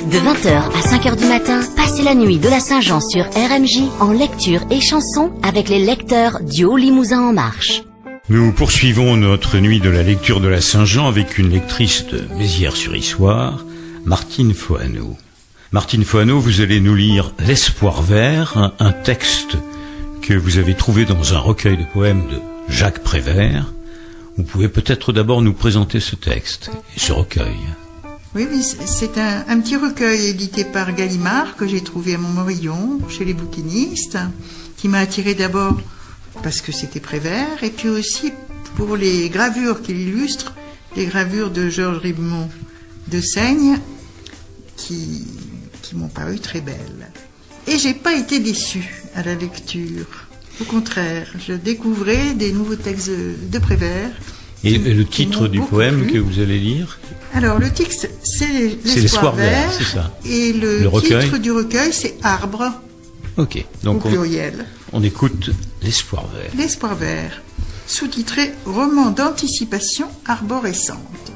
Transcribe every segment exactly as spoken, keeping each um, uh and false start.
De vingt heures à cinq heures du matin, passez la nuit de la Saint-Jean sur R M J en lecture et chansons avec les lecteurs du Haut-Limousin en marche. Nous poursuivons notre nuit de la lecture de la Saint-Jean avec une lectrice de Mézières-sur-Issoire, Martine Fohanneau. Martine Fohanneau, vous allez nous lire L'Espoir vert, un, un texte que vous avez trouvé dans un recueil de poèmes de Jacques Prévert. Vous pouvez peut-être d'abord nous présenter ce texte et ce recueil. Oui, oui, c'est un, un petit recueil édité par Gallimard que j'ai trouvé à Montmorillon, chez les bouquinistes, qui m'a attiré d'abord parce que c'était Prévert, et puis aussi pour les gravures qu'il illustre, les gravures de Georges Ribemont de Seigne, qui, qui m'ont paru très belles. Et j'ai pas été déçue à la lecture. Au contraire, je découvrais des nouveaux textes de, de Prévert. Et qui, le titre du poème plu. Que vous allez lire? Alors, le titre, c'est L'Espoir vert, c'est ça. Et le, le titre recueil. du recueil, c'est Arbre. Ok, donc au pluriel. On, on écoute L'Espoir vert. L'Espoir vert, sous-titré Roman d'anticipation arborescente.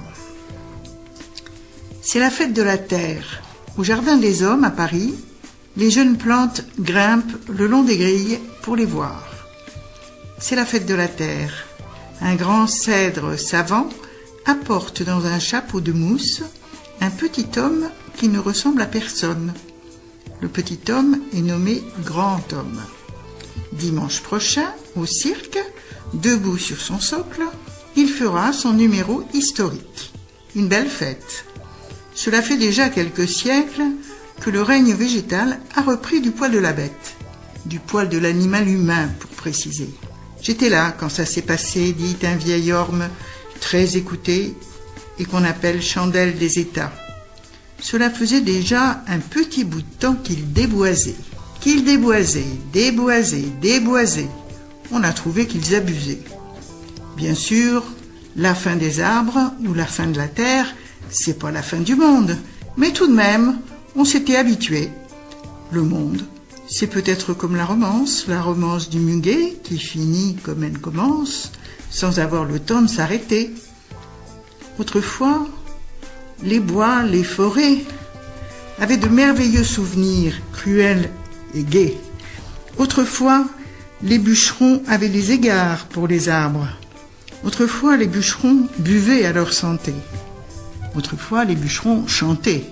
C'est la fête de la terre. Au Jardin des Hommes, à Paris, les jeunes plantes grimpent le long des grilles pour les voir. C'est la fête de la terre. Un grand cèdre savant apporte dans un chapeau de mousse un petit homme qui ne ressemble à personne. Le petit homme est nommé Grand Homme. Dimanche prochain, au cirque, debout sur son socle, il fera son numéro historique. Une belle fête. Cela fait déjà quelques siècles que le règne végétal a repris du poil de la bête, du poil de l'animal humain pour préciser. J'étais là quand ça s'est passé, dit un vieil orme très écouté et qu'on appelle Chandelle des États. Cela faisait déjà un petit bout de temps qu'il déboisait, qu'il déboisait, déboisait, déboisait. On a trouvé qu'ils abusaient. Bien sûr, la fin des arbres ou la fin de la terre, c'est pas la fin du monde, mais tout de même, on s'était habitué. Le monde, c'est peut-être comme la romance, la romance du muguet qui finit comme elle commence, sans avoir le temps de s'arrêter. Autrefois, les bois, les forêts avaient de merveilleux souvenirs, cruels et gais. Autrefois, les bûcherons avaient des égards pour les arbres. Autrefois, les bûcherons buvaient à leur santé. Autrefois, les bûcherons chantaient.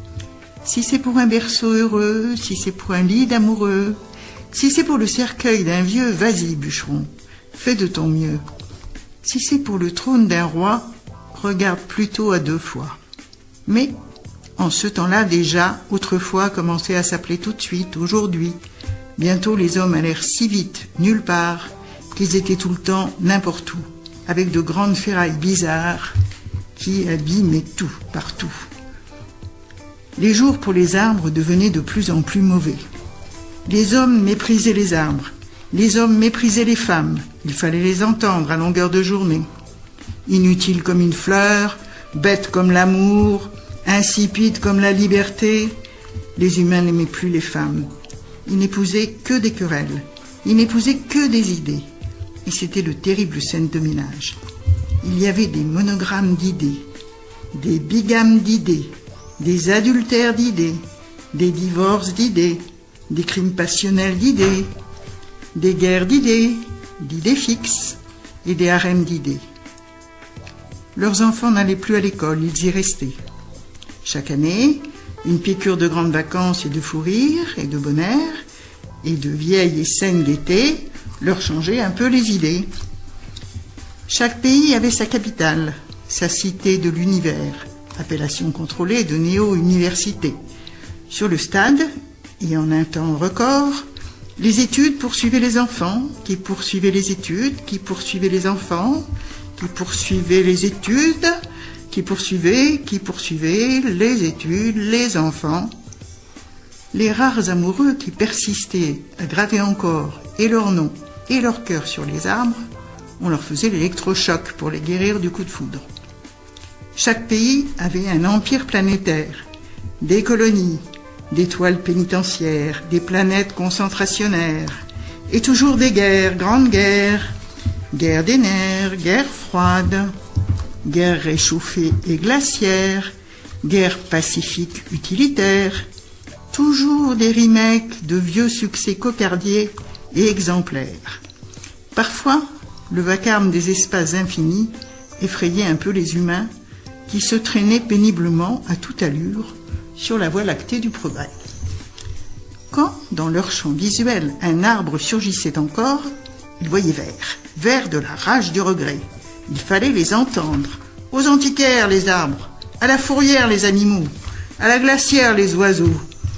Si c'est pour un berceau heureux, si c'est pour un lit d'amoureux, si c'est pour le cercueil d'un vieux, vas-y, bûcheron, fais de ton mieux. Si c'est pour le trône d'un roi, regarde plutôt à deux fois. Mais, en ce temps-là déjà, autrefois commençait à s'appeler tout de suite, aujourd'hui. Bientôt les hommes allèrent si vite, nulle part, qu'ils étaient tout le temps n'importe où, avec de grandes ferrailles bizarres qui abîmaient tout, partout. Les jours pour les arbres devenaient de plus en plus mauvais. Les hommes méprisaient les arbres, les hommes méprisaient les femmes, il fallait les entendre à longueur de journée. Inutiles comme une fleur, bêtes comme l'amour, insipides comme la liberté, les humains n'aimaient plus les femmes. Ils n'épousaient que des querelles, ils n'épousaient que des idées. Et c'était le terrible scène de ménage. Il y avait des monogrammes d'idées, des bigames d'idées, des adultères d'idées, des divorces d'idées, des crimes passionnels d'idées, des guerres d'idées, d'idées fixes et des harems d'idées. Leurs enfants n'allaient plus à l'école, ils y restaient. Chaque année, une piqûre de grandes vacances et de fou rire et de bon air et de vieille et saine gaieté leur changeait un peu les idées. Chaque pays avait sa capitale, sa cité de l'univers, appellation contrôlée de néo-université. Sur le stade, et en un temps record, les études poursuivaient les enfants, qui poursuivaient les études, qui poursuivaient les enfants, qui poursuivaient les études, qui poursuivaient, qui poursuivaient les études, les enfants. Les rares amoureux qui persistaient à graver encore et leur nom et leur cœur sur les arbres, on leur faisait l'électrochoc pour les guérir du coup de foudre. Chaque pays avait un empire planétaire, des colonies, des toiles pénitentiaires, des planètes concentrationnaires, et toujours des guerres, grandes guerres, guerre des nerfs, guerre froide, guerre réchauffée et glaciaire, guerre pacifique utilitaire, toujours des remakes de vieux succès cocardiers et exemplaires. Parfois, le vacarme des espaces infinis effrayait un peu les humains qui se traînaient péniblement à toute allure sur la voie lactée du progrès. Quand, dans leur champ visuel, un arbre surgissait encore, ils voyaient vert, vert de la rage du regret. Il fallait les entendre. Aux antiquaires, les arbres, à la fourrière, les animaux, à la glacière, les oiseaux.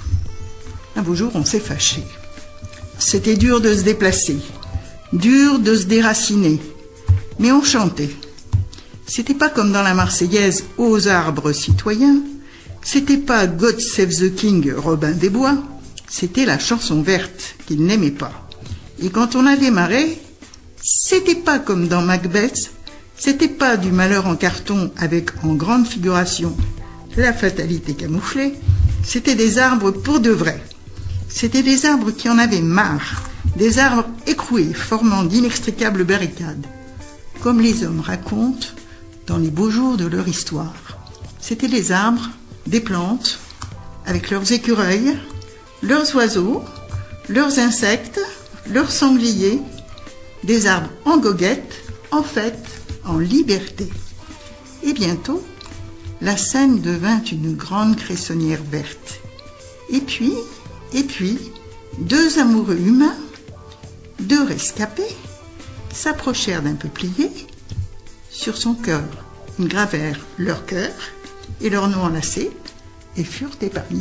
Un beau jour, on s'est fâché. C'était dur de se déplacer, dur de se déraciner, mais on chantait. C'était pas comme dans la Marseillaise « Aux arbres citoyens », c'était pas « God Save the King » Robin des Bois, c'était la chanson verte qu'il n'aimait pas. Et quand on a démarré, c'était pas comme dans Macbeth, c'était pas du malheur en carton avec en grande figuration la fatalité camouflée, c'était des arbres pour de vrai. C'était des arbres qui en avaient marre, des arbres écroués formant d'inextricables barricades, comme les hommes racontent dans les beaux jours de leur histoire. C'étaient des arbres, des plantes, avec leurs écureuils, leurs oiseaux, leurs insectes, leurs sangliers, des arbres en goguette, en fête, en liberté. Et bientôt, la scène devint une grande cressonnière verte. Et puis, et puis, deux amoureux humains, deux rescapés, s'approchèrent d'un peuplier. Sur son cœur, ils gravèrent leur cœur et leur nom enlacé et furent épargnés.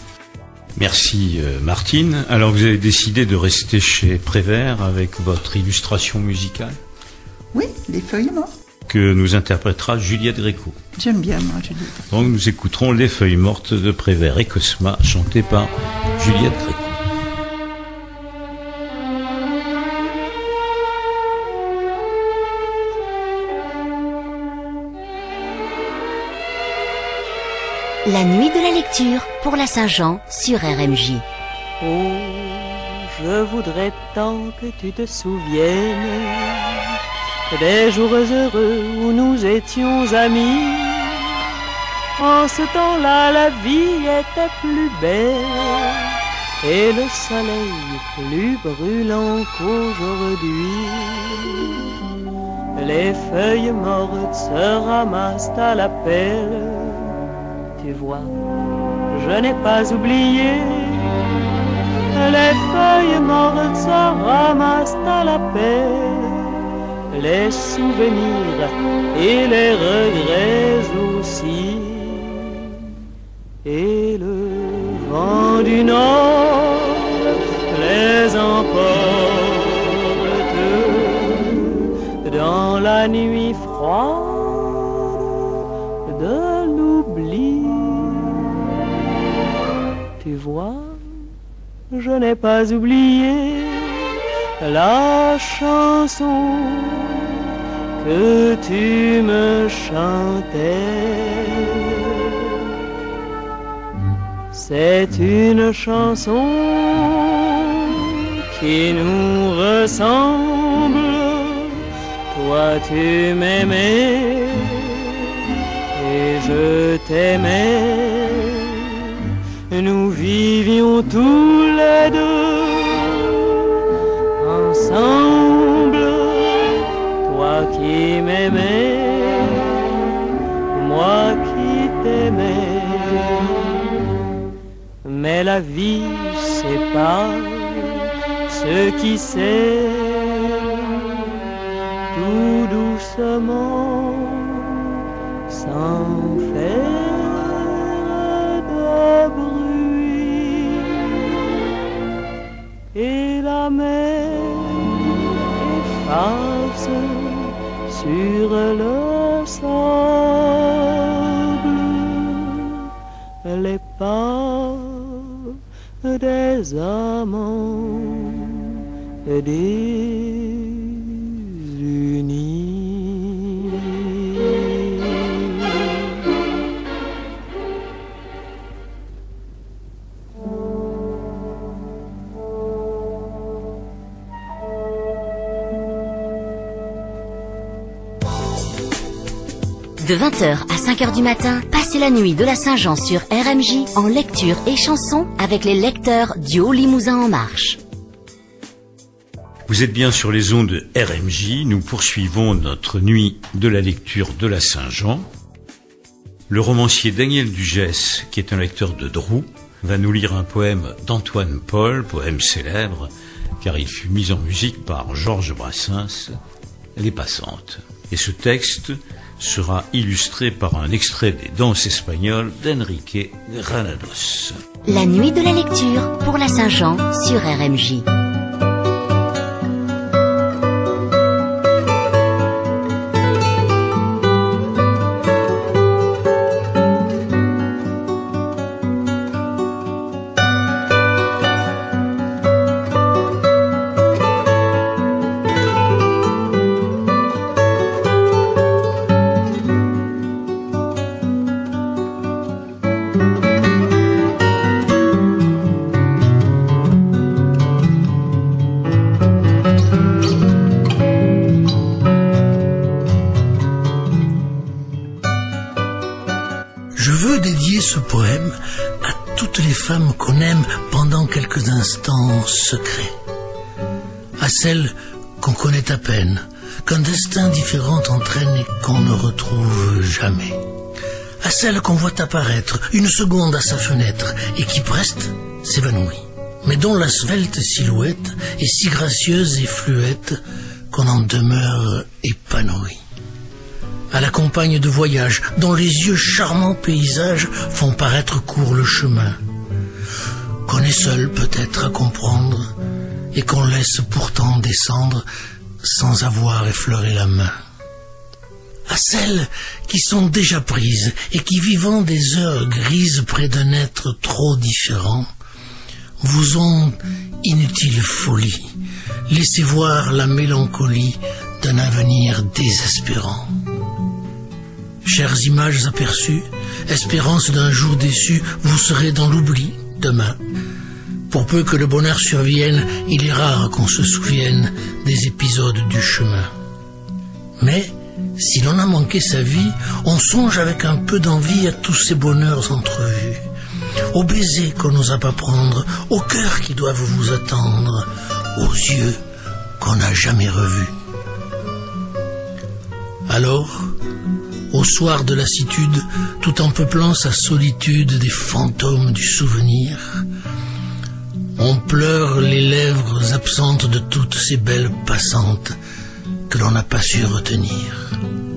Merci euh, Martine. Alors vous avez décidé de rester chez Prévert avec votre illustration musicale? Oui, les feuilles mortes. Que nous interprétera Juliette Gréco. J'aime bien moi Juliette. Donc nous écouterons Les feuilles mortes de Prévert et Cosma, chantées par Juliette Gréco. La nuit de la lecture pour la Saint-Jean sur R M J. Oh, je voudrais tant que tu te souviennes des jours heureux où nous étions amis. En ce temps-là, la vie était plus belle et le soleil plus brûlant qu'aujourd'hui. Les feuilles mortes se ramassent à la pelle. Tu vois, je n'ai pas oublié. Les feuilles mortes se ramassent à la pelle. Les souvenirs et les regrets aussi. Et le vent du nord les emporte dans la nuit froide de l'oubli. Tu vois, je n'ai pas oublié la chanson que tu me chantais. C'est une chanson qui nous ressemble. Toi tu m'aimais et je t'aimais. Nous vivions tous les deux ensemble. Toi qui m'aimais, moi qui t'aimais. Mais la vie sépare ceux qui s'aiment tout doucement, sans faire de bruit. Et la mer efface sur le sable les pas des amants désunis. De vingt heures à cinq heures du matin, passez la nuit de la Saint-Jean sur R M J en lecture et chansons avec les lecteurs du Haut-Limousin en marche. Vous êtes bien sur les ondes de R M J, nous poursuivons notre nuit de la lecture de la Saint-Jean. Le romancier Daniel Dugès, qui est un lecteur de Drou, va nous lire un poème d'Antoine Paul, poème célèbre, car il fut mis en musique par Georges Brassens, Les Passantes. Et ce texte sera illustré par un extrait des Danses espagnoles d'Enrique Granados. La nuit de la lecture pour la Saint-Jean sur R M J. Ce poème à toutes les femmes qu'on aime pendant quelques instants secrets, à celles qu'on connaît à peine, qu'un destin différent entraîne et qu'on ne retrouve jamais, à celles qu'on voit apparaître une seconde à sa fenêtre et qui preste s'évanouit, mais dont la svelte silhouette est si gracieuse et fluette qu'on en demeure épanoui. À la compagne de voyage, dont les yeux charmants paysages font paraître court le chemin, qu'on est seul peut-être à comprendre, et qu'on laisse pourtant descendre sans avoir effleuré la main. À celles qui sont déjà prises, et qui vivant des heures grises près d'un être trop différent, vous ont, inutile folie, laissé voir la mélancolie d'un avenir désespérant. Chères images aperçues, espérance d'un jour déçu, vous serez dans l'oubli demain. Pour peu que le bonheur survienne, il est rare qu'on se souvienne des épisodes du chemin. Mais, si l'on a manqué sa vie, on songe avec un peu d'envie à tous ces bonheurs entrevus, aux baisers qu'on n'osa pas prendre, aux cœurs qui doivent vous attendre, aux yeux qu'on n'a jamais revus. Alors, au soir de lassitude, tout en peuplant sa solitude des fantômes du souvenir, on pleure les lèvres absentes de toutes ces belles passantes que l'on n'a pas su retenir.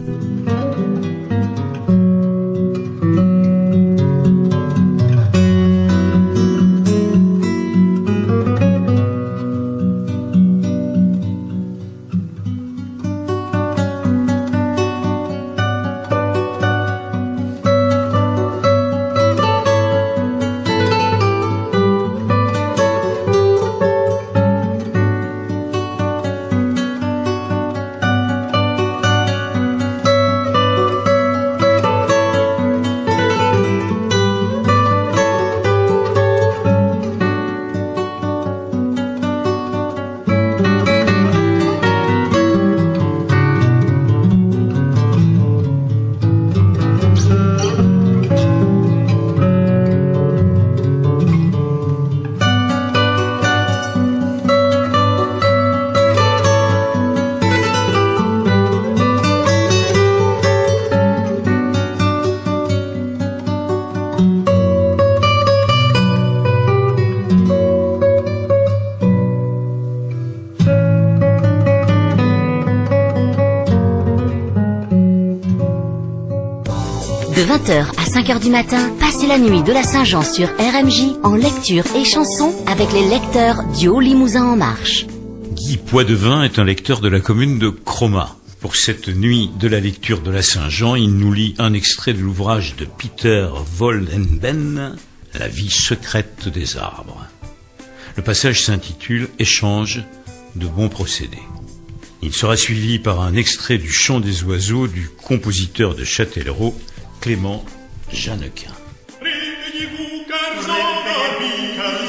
De vingt heures à cinq heures du matin, passez la nuit de la Saint-Jean sur R M J en lecture et chansons avec les lecteurs du Haut-Limousin en marche. Guy Poidevin est un lecteur de la commune de Cromat. Pour cette nuit de la lecture de la Saint-Jean, il nous lit un extrait de l'ouvrage de Peter Wohlenben, La vie secrète des arbres. Le passage s'intitule Échange de bons procédés. Il sera suivi par un extrait du Chant des oiseaux du compositeur de Châtellerault, Clément Jeannequin. Réveillez-vous, car endormis, car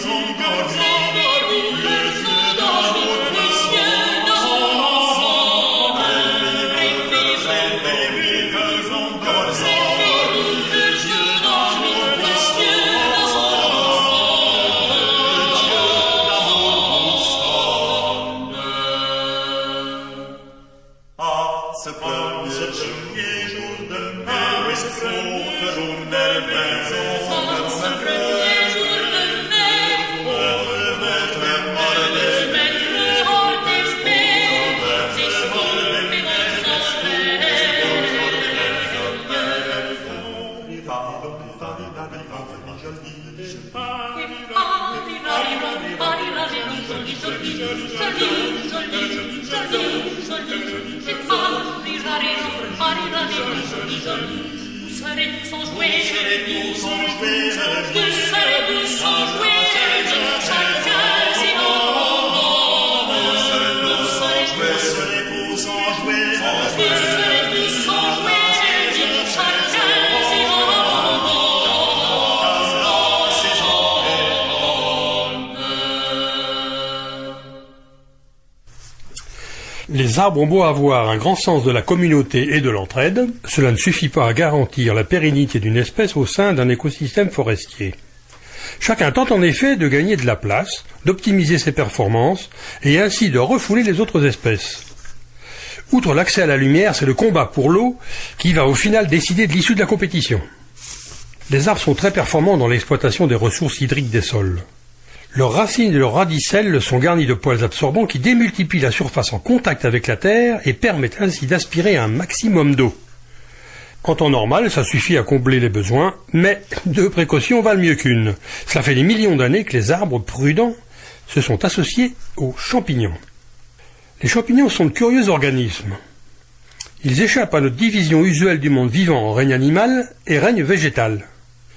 endormis, les yeux d'amour des cieux ensemble. Réveillez-vous, car endormis, Les arbres ont beau avoir un grand sens de la communauté et de l'entraide, cela ne suffit pas à garantir la pérennité d'une espèce au sein d'un écosystème forestier. Chacun tente en effet de gagner de la place, d'optimiser ses performances et ainsi de refouler les autres espèces. Outre l'accès à la lumière, c'est le combat pour l'eau qui va au final décider de l'issue de la compétition. Les arbres sont très performants dans l'exploitation des ressources hydriques des sols. Leurs racines et leurs radicelles sont garnies de poils absorbants qui démultiplient la surface en contact avec la terre et permettent ainsi d'aspirer un maximum d'eau. En temps normal, ça suffit à combler les besoins, mais deux précautions valent mieux qu'une. Cela fait des millions d'années que les arbres prudents se sont associés aux champignons. Les champignons sont de curieux organismes. Ils échappent à notre division usuelle du monde vivant en règne animal et règne végétal.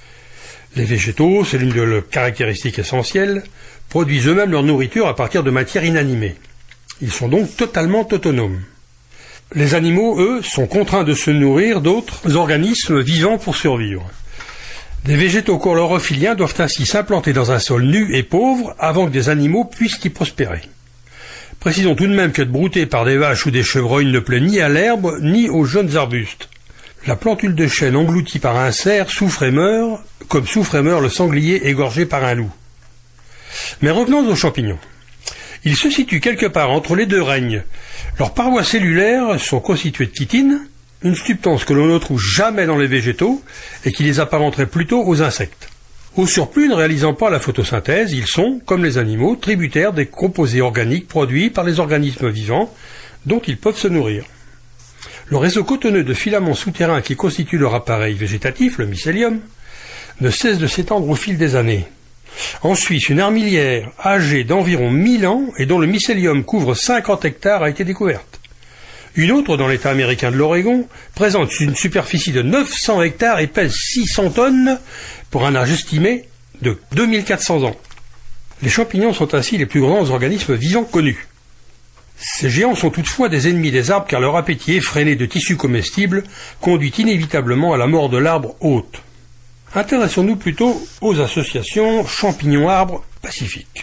Les végétaux, c'est l'une de leurs caractéristiques essentielles, produisent eux-mêmes leur nourriture à partir de matières inanimées. Ils sont donc totalement autonomes. Les animaux, eux, sont contraints de se nourrir d'autres organismes vivants pour survivre. Des végétaux chlorophylliens doivent ainsi s'implanter dans un sol nu et pauvre avant que des animaux puissent y prospérer. Précisons tout de même qu'être brouté par des vaches ou des chevreuils ne plaît ni à l'herbe ni aux jeunes arbustes. La plantule de chêne engloutie par un cerf souffre et meurt, comme souffre et meurt le sanglier égorgé par un loup. Mais revenons aux champignons. Ils se situent quelque part entre les deux règnes. Leurs parois cellulaires sont constituées de chitine, une substance que l'on ne trouve jamais dans les végétaux et qui les apparenterait plutôt aux insectes. Au surplus, ne réalisant pas la photosynthèse, ils sont, comme les animaux, tributaires des composés organiques produits par les organismes vivants dont ils peuvent se nourrir. Le réseau cotonneux de filaments souterrains qui constitue leur appareil végétatif, le mycélium, ne cesse de s'étendre au fil des années. En Suisse, une armilière âgée d'environ mille ans et dont le mycélium couvre cinquante hectares a été découverte. Une autre, dans l'État américain de l'Oregon, présente une superficie de neuf cents hectares et pèse six cents tonnes pour un âge estimé de deux mille quatre cents ans. Les champignons sont ainsi les plus grands organismes vivants connus. Ces géants sont toutefois des ennemis des arbres car leur appétit effréné de tissus comestibles conduit inévitablement à la mort de l'arbre hôte. Intéressons-nous plutôt aux associations champignons-arbres pacifiques.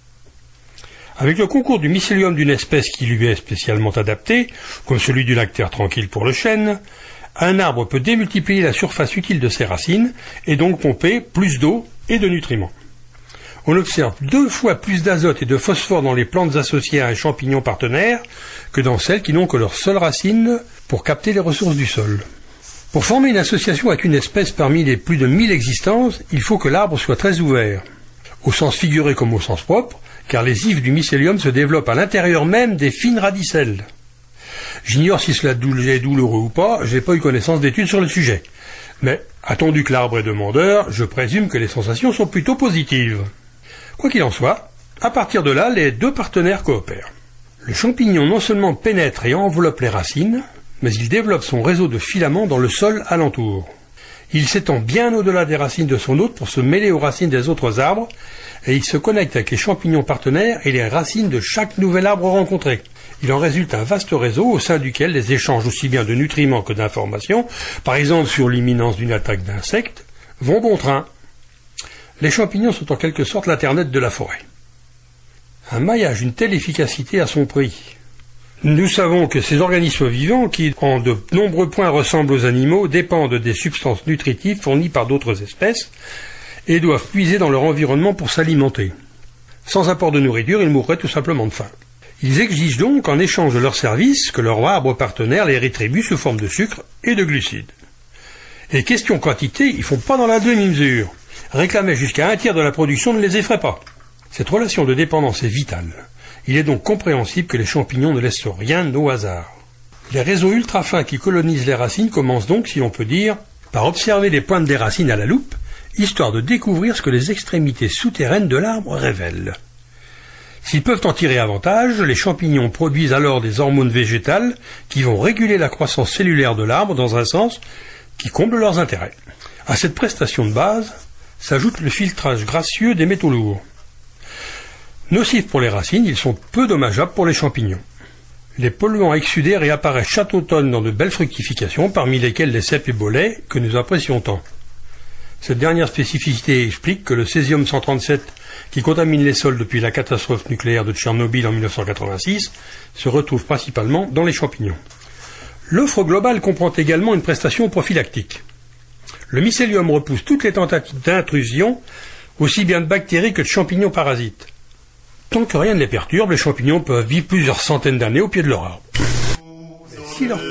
Avec le concours du mycélium d'une espèce qui lui est spécialement adaptée, comme celui du lactaire tranquille pour le chêne, un arbre peut démultiplier la surface utile de ses racines et donc pomper plus d'eau et de nutriments. On observe deux fois plus d'azote et de phosphore dans les plantes associées à un champignon partenaire que dans celles qui n'ont que leurs seules racines pour capter les ressources du sol. Pour former une association avec une espèce parmi les plus de mille existences, il faut que l'arbre soit très ouvert, au sens figuré comme au sens propre, car les ifs du mycélium se développent à l'intérieur même des fines radicelles. J'ignore si cela est douloureux ou pas, je n'ai pas eu connaissance d'études sur le sujet. Mais, attendu que l'arbre est demandeur, je présume que les sensations sont plutôt positives. Quoi qu'il en soit, à partir de là, les deux partenaires coopèrent. Le champignon non seulement pénètre et enveloppe les racines, mais il développe son réseau de filaments dans le sol alentour. Il s'étend bien au-delà des racines de son hôte pour se mêler aux racines des autres arbres, et il se connecte avec les champignons partenaires et les racines de chaque nouvel arbre rencontré. Il en résulte un vaste réseau au sein duquel les échanges aussi bien de nutriments que d'informations, par exemple sur l'imminence d'une attaque d'insectes, vont bon train. Les champignons sont en quelque sorte l'internet de la forêt. Un maillage d'une telle efficacité a son prix. Nous savons que ces organismes vivants, qui en de nombreux points ressemblent aux animaux, dépendent des substances nutritives fournies par d'autres espèces et doivent puiser dans leur environnement pour s'alimenter. Sans apport de nourriture, ils mourraient tout simplement de faim. Ils exigent donc, en échange de leurs services, que leur arbre partenaire les rétribue sous forme de sucre et de glucides. Et question quantité, ils font pas dans la demi-mesure. Réclamer jusqu'à un tiers de la production ne les effraie pas. Cette relation de dépendance est vitale. Il est donc compréhensible que les champignons ne laissent rien au hasard. Les réseaux ultra fins qui colonisent les racines commencent donc, si l'on peut dire, par observer les pointes des racines à la loupe, histoire de découvrir ce que les extrémités souterraines de l'arbre révèlent. S'ils peuvent en tirer avantage, les champignons produisent alors des hormones végétales qui vont réguler la croissance cellulaire de l'arbre dans un sens qui comble leurs intérêts. À cette prestation de base s'ajoute le filtrage gracieux des métaux lourds. Nocifs pour les racines, ils sont peu dommageables pour les champignons. Les polluants exsudés réapparaissent chaque automne dans de belles fructifications, parmi lesquelles les cèpes et bolets que nous apprécions tant. Cette dernière spécificité explique que le césium cent trente-sept, qui contamine les sols depuis la catastrophe nucléaire de Tchernobyl en mille neuf cent quatre-vingt-six, se retrouve principalement dans les champignons. L'offre globale comprend également une prestation prophylactique. Le mycélium repousse toutes les tentatives d'intrusion, aussi bien de bactéries que de champignons parasites. Tant que rien ne les perturbe, les champignons peuvent vivre plusieurs centaines d'années au pied de leur arbre. Si leur...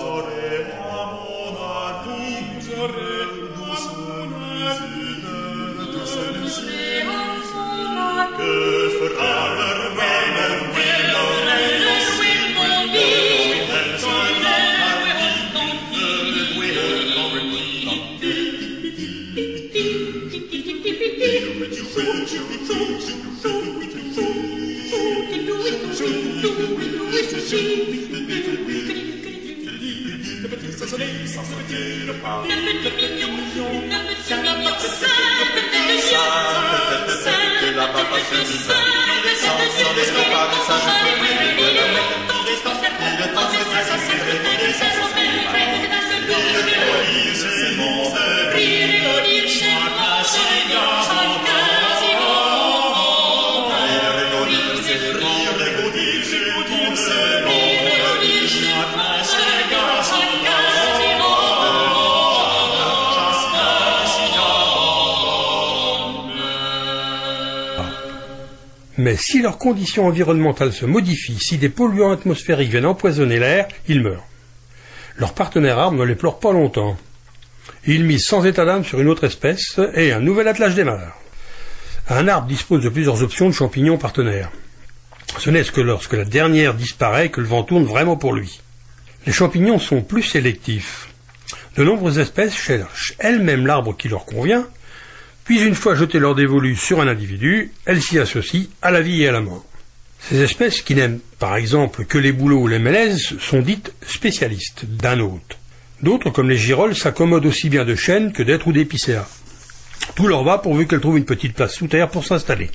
Mais si leurs conditions environnementales se modifient, si des polluants atmosphériques viennent empoisonner l'air, ils meurent. Leur partenaire arbre ne les pleure pas longtemps. Ils misent sans état d'âme sur une autre espèce et un nouvel attelage démarre. Un arbre dispose de plusieurs options de champignons partenaires. Ce n'est que lorsque la dernière disparaît que le vent tourne vraiment pour lui. Les champignons sont plus sélectifs. De nombreuses espèces cherchent elles-mêmes l'arbre qui leur convient, puis une fois jeté leur dévolu sur un individu, elles s'y associent à la vie et à la mort. Ces espèces qui n'aiment par exemple que les bouleaux ou les mélèzes sont dites spécialistes d'un hôte. D'autres, comme les girolles, s'accommodent aussi bien de chênes que d'êtres ou d'épicéas. Tout leur va pourvu qu'elles trouvent une petite place sous terre pour s'installer.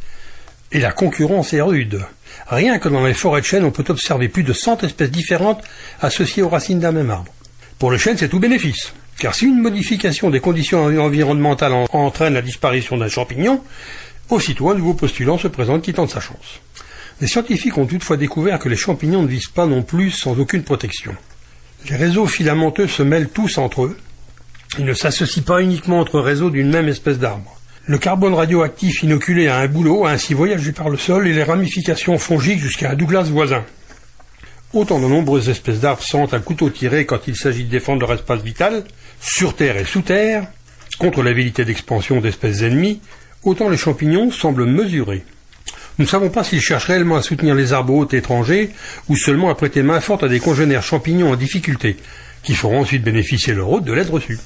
Et la concurrence est rude. Rien que dans les forêts de chênes, on peut observer plus de cent espèces différentes associées aux racines d'un même arbre. Pour le chêne, c'est tout bénéfice. Car si une modification des conditions environnementales en entraîne la disparition d'un champignon, aussitôt un nouveau postulant se présente qui tente sa chance. Les scientifiques ont toutefois découvert que les champignons ne vivent pas non plus sans aucune protection. Les réseaux filamenteux se mêlent tous entre eux. Ils ne s'associent pas uniquement entre réseaux d'une même espèce d'arbre. Le carbone radioactif inoculé à un bouleau a ainsi voyagé par le sol et les ramifications fongiques jusqu'à un Douglas voisin. Autant de nombreuses espèces d'arbres sentent un couteau tiré quand il s'agit de défendre leur espace vital, sur terre et sous terre, contre la velléité d'expansion d'espèces ennemies, autant les champignons semblent mesurés. Nous ne savons pas s'ils cherchent réellement à soutenir les arbres hôtes étrangers ou seulement à prêter main forte à des congénères champignons en difficulté, qui feront ensuite bénéficier leur hôte de l'aide reçue.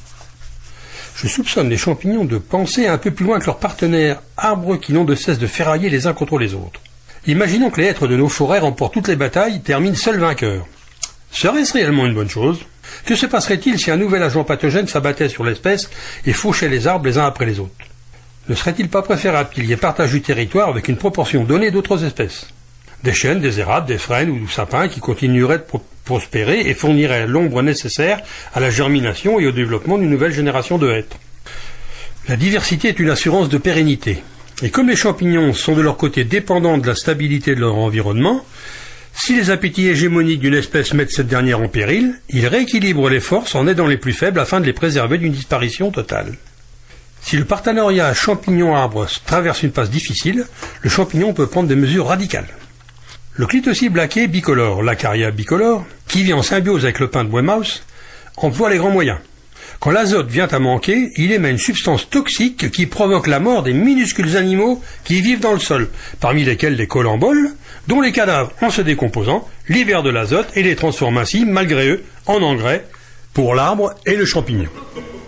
Je soupçonne les champignons de penser un peu plus loin que leurs partenaires, arbres qui n'ont de cesse de ferrailler les uns contre les autres. Imaginons que les hêtres de nos forêts remportent toutes les batailles, terminent seuls vainqueurs. Serait-ce réellement une bonne chose? Que se passerait-il si un nouvel agent pathogène s'abattait sur l'espèce et fauchait les arbres les uns après les autres? Ne serait-il pas préférable qu'il y ait partage du territoire avec une proportion donnée d'autres espèces? Des chênes, des érables, des frênes ou des sapins qui continueraient de pro- prospérer et fourniraient l'ombre nécessaire à la germination et au développement d'une nouvelle génération de hêtres. La diversité est une assurance de pérennité. Et comme les champignons sont de leur côté dépendants de la stabilité de leur environnement, si les appétits hégémoniques d'une espèce mettent cette dernière en péril, ils rééquilibrent les forces en aidant les plus faibles afin de les préserver d'une disparition totale. Si le partenariat champignon-arbre traverse une phase difficile, le champignon peut prendre des mesures radicales. Le clitocide blaqué bicolore, l'Acaria bicolore, qui vit en symbiose avec le pin de Weymouth, emploie les grands moyens. Quand l'azote vient à manquer, il émet une substance toxique qui provoque la mort des minuscules animaux qui vivent dans le sol, parmi lesquels les colamboles, dont les cadavres, en se décomposant, libèrent de l'azote et les transforment ainsi, malgré eux, en engrais pour l'arbre et le champignon.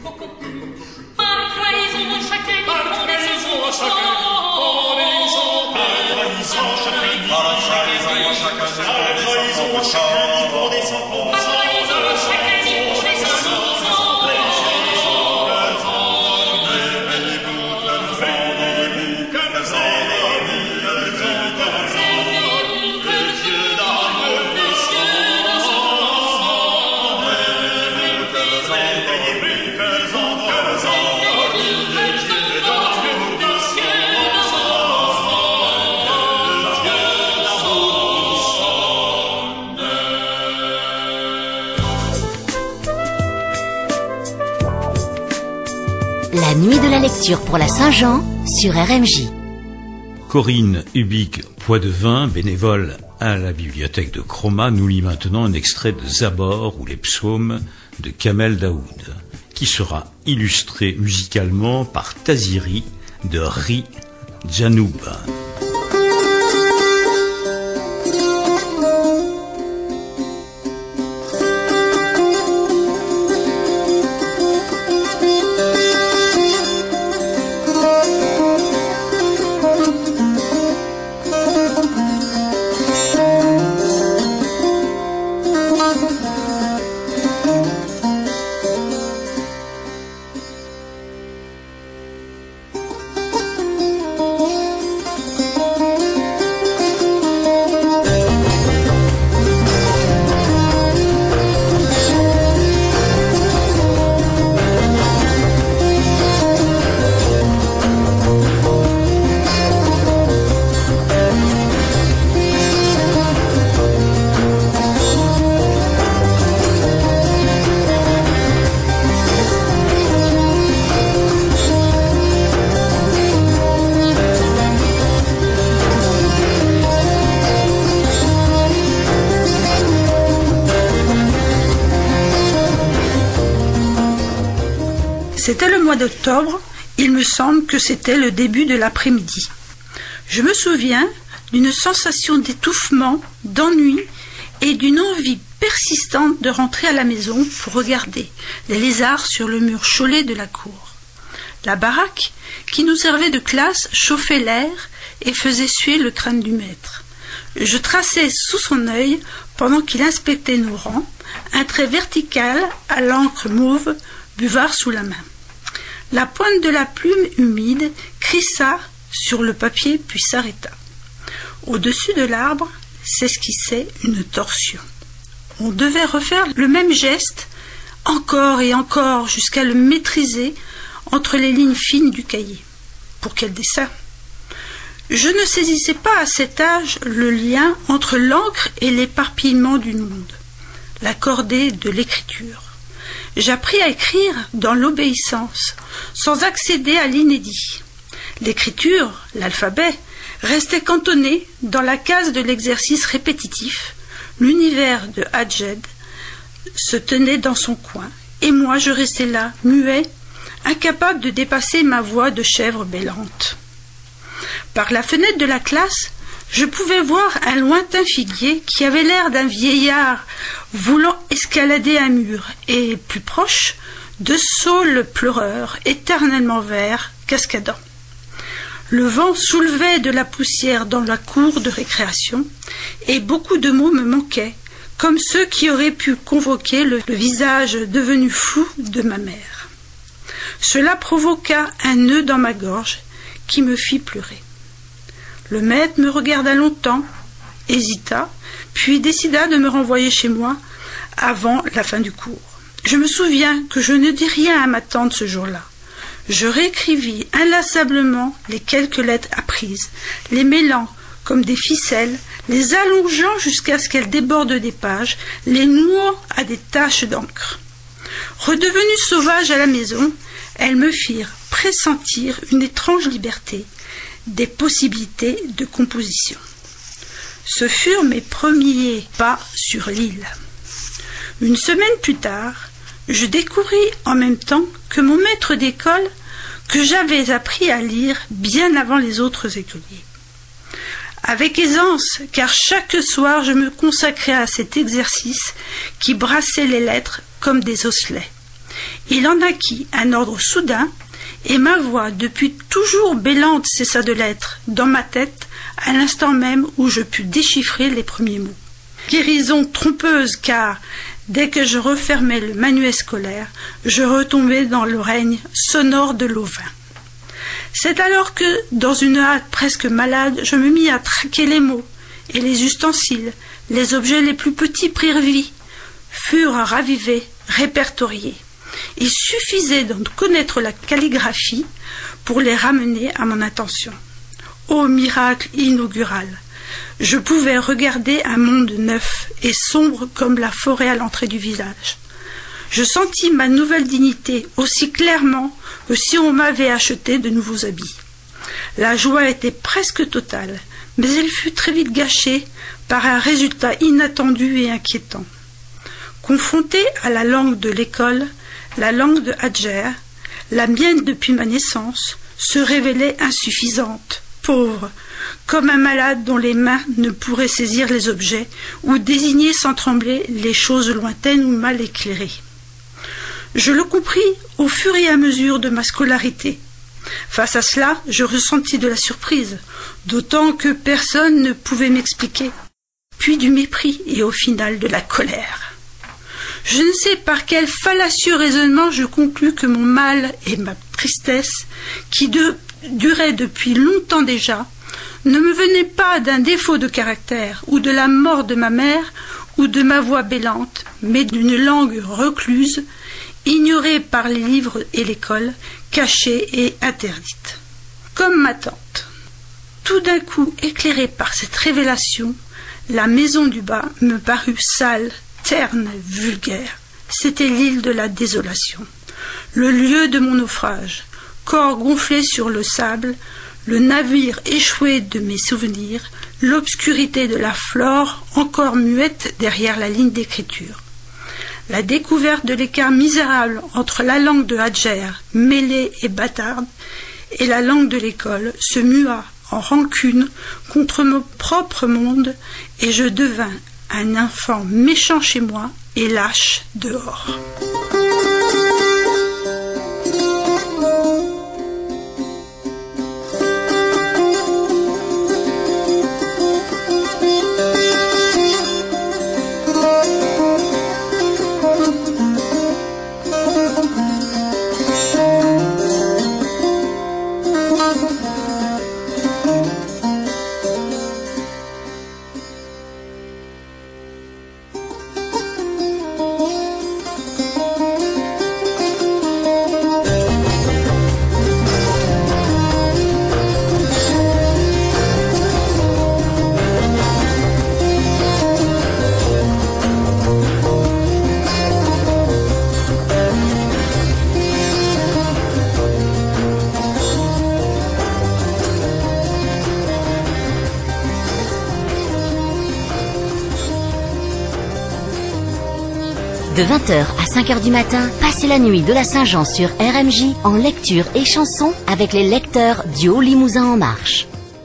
La nuit de la lecture pour la Saint-Jean sur R M J. Corinne Ubig Poidevin, bénévole à la bibliothèque de Croma, nous lit maintenant un extrait de Zabor ou les psaumes de Kamel Daoud, qui sera illustré musicalement par Taziri de Ri Janoub. C'était le mois d'octobre, il me semble que c'était le début de l'après-midi. Je me souviens d'une sensation d'étouffement, d'ennui et d'une envie persistante de rentrer à la maison pour regarder les lézards sur le mur chaulé de la cour. La baraque, qui nous servait de classe, chauffait l'air et faisait suer le crâne du maître. Je traçais sous son œil, pendant qu'il inspectait nos rangs, un trait vertical à l'encre mauve, buvard sous la main. La pointe de la plume humide crissa sur le papier puis s'arrêta. Au-dessus de l'arbre s'esquissait une torsion. On devait refaire le même geste, encore et encore, jusqu'à le maîtriser entre les lignes fines du cahier. Pour quel dessin? Je ne saisissais pas à cet âge le lien entre l'encre et l'éparpillement du monde, la cordée de l'écriture. J'appris à écrire dans l'obéissance, sans accéder à l'inédit. L'écriture, l'alphabet, restait cantonné dans la case de l'exercice répétitif. L'univers de Hadjed se tenait dans son coin, et moi je restais là, muet, incapable de dépasser ma voix de chèvre bêlante. Par la fenêtre de la classe, je pouvais voir un lointain figuier qui avait l'air d'un vieillard voulant escalader un mur, et, plus proche, de saules pleureurs, éternellement verts, cascadant. Le vent soulevait de la poussière dans la cour de récréation, et beaucoup de mots me manquaient, comme ceux qui auraient pu convoquer le, le visage devenu flou de ma mère. Cela provoqua un nœud dans ma gorge qui me fit pleurer. Le maître me regarda longtemps, hésita, puis décida de me renvoyer chez moi avant la fin du cours. Je me souviens que je ne dis rien à ma tante ce jour-là. Je réécrivis inlassablement les quelques lettres apprises, les mêlant comme des ficelles, les allongeant jusqu'à ce qu'elles débordent des pages, les nouant à des taches d'encre. Redevenue sauvage à la maison, elles me firent pressentir une étrange liberté, des possibilités de composition. Ce furent mes premiers pas sur l'île. Une semaine plus tard, je découvris en même temps que mon maître d'école, que j'avais appris à lire bien avant les autres écoliers. Avec aisance, car chaque soir je me consacrais à cet exercice qui brassait les lettres comme des osselets. Il en acquit un ordre soudain, et ma voix, depuis toujours bêlante, cessa de l'être, dans ma tête, à l'instant même où je pus déchiffrer les premiers mots. Guérison trompeuse, car, dès que je refermais le manuel scolaire, je retombais dans le règne sonore de l'ovin. C'est alors que, dans une hâte presque malade, je me mis à traquer les mots, et les ustensiles, les objets les plus petits prirent vie, furent ravivés, répertoriés. Il suffisait d'en connaître la calligraphie pour les ramener à mon attention. Ô miracle inaugural! Je pouvais regarder un monde neuf et sombre comme la forêt à l'entrée du village. Je sentis ma nouvelle dignité aussi clairement que si on m'avait acheté de nouveaux habits. La joie était presque totale, mais elle fut très vite gâchée par un résultat inattendu et inquiétant. Confrontée à la langue de l'école, la langue de Hadjer, la mienne depuis ma naissance, se révélait insuffisante, pauvre, comme un malade dont les mains ne pourraient saisir les objets ou désigner sans trembler les choses lointaines ou mal éclairées. Je le compris au fur et à mesure de ma scolarité. Face à cela, je ressentis de la surprise, d'autant que personne ne pouvait m'expliquer, puis du mépris et au final de la colère. Je ne sais par quel fallacieux raisonnement je conclus que mon mal et ma tristesse, qui de, duraient depuis longtemps déjà, ne me venaient pas d'un défaut de caractère ou de la mort de ma mère ou de ma voix bêlante, mais d'une langue recluse, ignorée par les livres et l'école, cachée et interdite. Comme ma tante. Tout d'un coup, éclairée par cette révélation, la maison du bas me parut sale, terne, vulgaire. C'était l'île de la désolation, le lieu de mon naufrage, corps gonflé sur le sable, le navire échoué de mes souvenirs, l'obscurité de la flore encore muette derrière la ligne d'écriture. La découverte de l'écart misérable entre la langue de Hadjer, mêlée et bâtarde, et la langue de l'école se mua en rancune contre mon propre monde, et je devins un enfant méchant chez moi et lâche dehors. De vingt heures à cinq heures du matin, passez la nuit de la Saint-Jean sur R M J en lecture et chansons avec les lecteurs du Haut-Limousin en marche.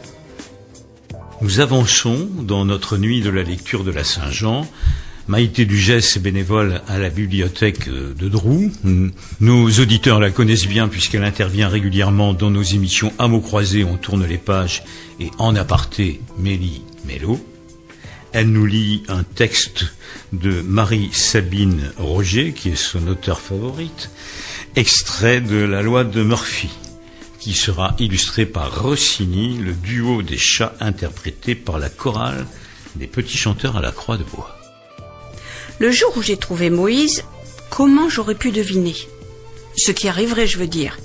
Nous avançons dans notre nuit de la lecture de la Saint-Jean. Maïté Dugès est bénévole à la bibliothèque de Drou. Nos auditeurs la connaissent bien puisqu'elle intervient régulièrement dans nos émissions À mots croisés, on tourne les pages et En aparté, Mélie Mélo. Elle nous lit un texte de Marie-Sabine Roger, qui est son auteure favorite, extrait de La loi de Murphy, qui sera illustré par Rossini, le duo des chats interprété par la chorale des petits chanteurs à la Croix de Bois. Le jour où j'ai trouvé Moïse, comment j'aurais pu deviner? Ce qui arriverait, je veux dire.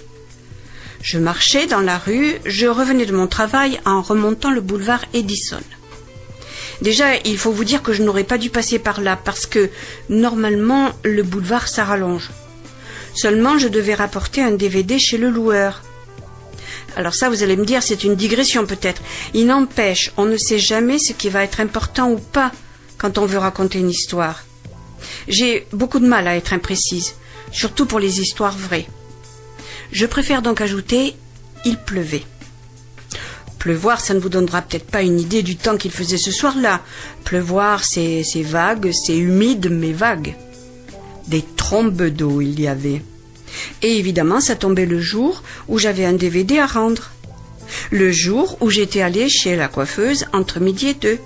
Je marchais dans la rue, je revenais de mon travail en remontant le boulevard Edison. Déjà, il faut vous dire que je n'aurais pas dû passer par là, parce que, normalement, le boulevard, ça rallonge. Seulement, je devais rapporter un D V D chez le loueur. Alors ça, vous allez me dire, c'est une digression peut-être. Il n'empêche, on ne sait jamais ce qui va être important ou pas quand on veut raconter une histoire. J'ai beaucoup de mal à être imprécise, surtout pour les histoires vraies. Je préfère donc ajouter, il pleuvait. Pleuvoir, ça ne vous donnera peut-être pas une idée du temps qu'il faisait ce soir-là. Pleuvoir, c'est, c'est vague, c'est humide, mais vague. Des trombes d'eau, il y avait. Et évidemment, ça tombait le jour où j'avais un D V D à rendre. Le jour où j'étais allée chez la coiffeuse entre midi et deux.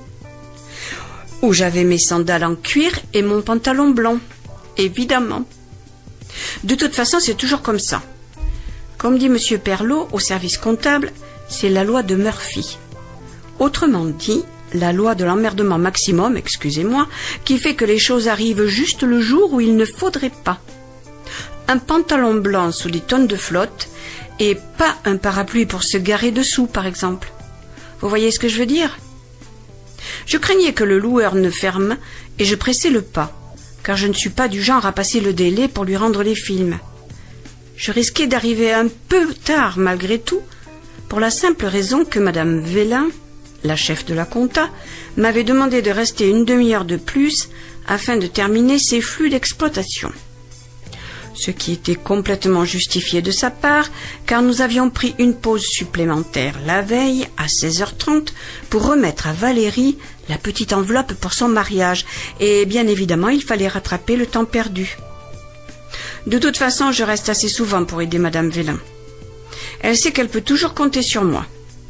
Où j'avais mes sandales en cuir et mon pantalon blanc. Évidemment. De toute façon, c'est toujours comme ça. Comme dit Monsieur Perlot au service comptable, c'est la loi de Murphy. Autrement dit, la loi de l'emmerdement maximum, excusez-moi, qui fait que les choses arrivent juste le jour où il ne faudrait pas. Un pantalon blanc sous des tonnes de flotte et pas un parapluie pour se garer dessous, par exemple. Vous voyez ce que je veux dire? Je craignais que le loueur ne ferme et je pressais le pas. car je ne suis pas du genre à passer le délai pour lui rendre les films. Je risquais d'arriver un peu tard malgré tout, pour la simple raison que Madame Vélin, la chef de la compta, m'avait demandé de rester une demi-heure de plus afin de terminer ses flux d'exploitation. Ce qui était complètement justifié de sa part, car nous avions pris une pause supplémentaire la veille à seize heures trente pour remettre à Valérie la petite enveloppe pour son mariage, et bien évidemment il fallait rattraper le temps perdu. De toute façon, je reste assez souvent pour aider Madame Vélin. Elle sait qu'elle peut toujours compter sur moi.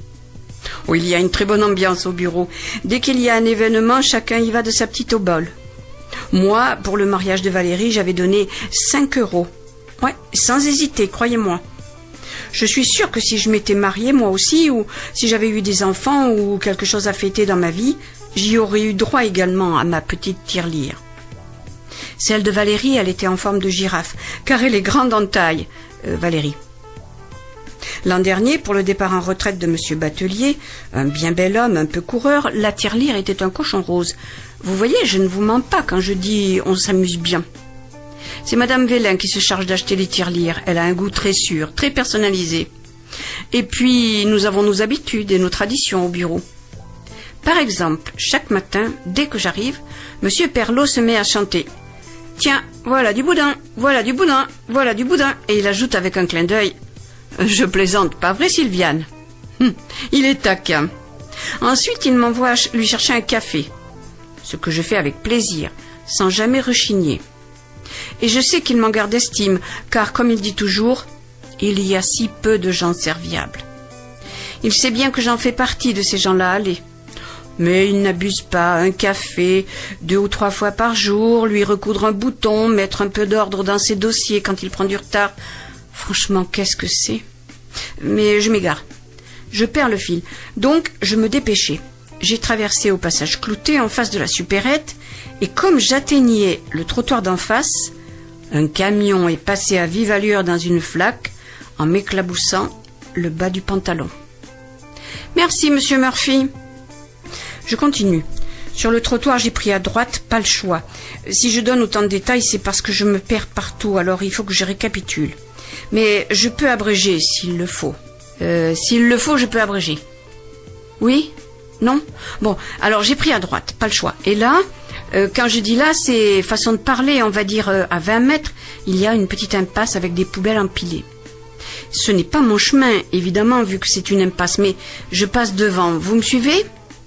Oh, il y a une très bonne ambiance au bureau. Dès qu'il y a un événement, chacun y va de sa petite obole. Moi, pour le mariage de Valérie, j'avais donné cinq euros. Ouais, sans hésiter, croyez-moi. Je suis sûre que si je m'étais mariée, moi aussi, ou si j'avais eu des enfants ou quelque chose à fêter dans ma vie, j'y aurais eu droit également à ma petite tirelire. Celle de Valérie, elle était en forme de girafe, car elle est grande en taille, euh, Valérie. L'an dernier, pour le départ en retraite de Monsieur Batelier, un bien bel homme, un peu coureur, la tirelire était un cochon rose. Vous voyez, je ne vous mens pas quand je dis on s'amuse bien. C'est Madame Vélin qui se charge d'acheter les tirelires. Elle a un goût très sûr, très personnalisé. Et puis, nous avons nos habitudes et nos traditions au bureau. Par exemple, chaque matin, dès que j'arrive, Monsieur Perlot se met à chanter. Tiens, voilà du boudin, voilà du boudin, voilà du boudin. Et il ajoute avec un clin d'œil. Je plaisante, pas vrai, Sylviane? Hum, il est taquin. Ensuite, il m'envoie lui chercher un café. Ce que je fais avec plaisir, sans jamais rechigner. Et je sais qu'il m'en garde estime, car comme il dit toujours, il y a si peu de gens serviables. Il sait bien que j'en fais partie de ces gens-là, allez. Mais il n'abuse pas, un café, deux ou trois fois par jour, lui recoudre un bouton, mettre un peu d'ordre dans ses dossiers quand il prend du retard. Franchement, qu'est-ce que c'est? Mais je m'égare. Je perds le fil. Donc, je me dépêchais. J'ai traversé au passage clouté en face de la supérette, et comme j'atteignais le trottoir d'en face, un camion est passé à vive allure dans une flaque, en m'éclaboussant le bas du pantalon. Merci, monsieur Murphy. Je continue. Sur le trottoir, j'ai pris à droite, pas le choix. Si je donne autant de détails, c'est parce que je me perds partout, alors il faut que je récapitule. Mais je peux abréger s'il le faut. Euh, s'il le faut, je peux abréger. Oui? Non? Bon, alors j'ai pris à droite, pas le choix. Et là, euh, quand je dis là, c'est façon de parler, on va dire euh, à vingt mètres, il y a une petite impasse avec des poubelles empilées. Ce n'est pas mon chemin, évidemment, vu que c'est une impasse, mais je passe devant. Vous me suivez?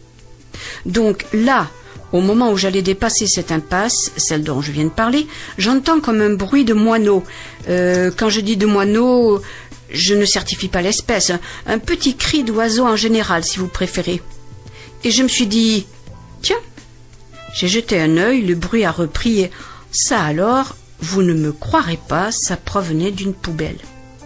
Donc là, au moment où j'allais dépasser cette impasse, celle dont je viens de parler, j'entends comme un bruit de moineau. Euh, quand je dis de moineau, je ne certifie pas l'espèce. Un petit cri d'oiseau en général, si vous préférez. Et je me suis dit, tiens, j'ai jeté un œil, le bruit a repris, et ça alors, vous ne me croirez pas, ça provenait d'une poubelle.